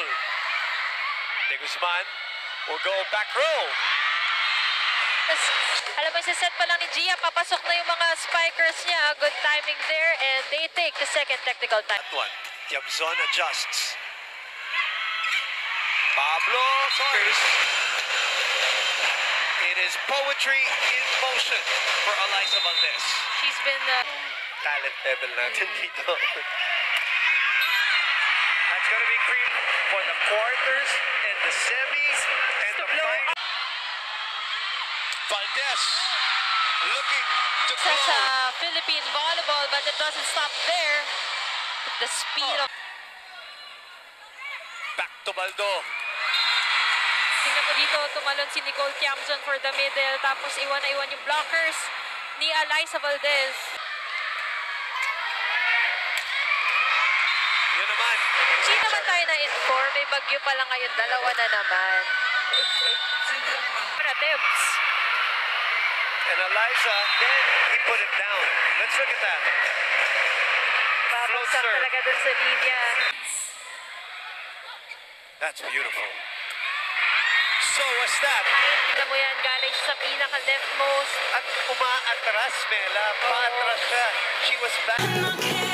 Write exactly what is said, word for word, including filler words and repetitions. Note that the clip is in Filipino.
De Guzman will go back row. Tas, alam mo, sa set pa lang ni Gia, papasok na yung mga spikers niya. Good timing there, and they take the second technical time. That one. Jiamazing adjusts. Pablo Soares. It is poetry in motion for Alyssa Valdez. She's been... Uh, Talent level natin dito. That's going to be cream for the quarters and the semis and the final. Valdez looking to sa, blow. sa Philippine volleyball, but it doesn't stop there. The speed Oh. of... Back to Baldo. Tingnan mo dito, tumalon si Nicole Tiamson for the middle, tapos iwan na iwan yung blockers ni Alyssa Valdez. Yun naman. Hindi naman tayo na-inform, may bagyo pa lang ngayon, dalawa na naman. Attempts. And Alyssa, then he put it down. Let's look at that. Babagsak talaga dun sa linya. That's beautiful. So was that. Kahit tingnan mo yan, galing sa pinaka-leftmost. At umaatras, Mela. Paatras siya. She was back.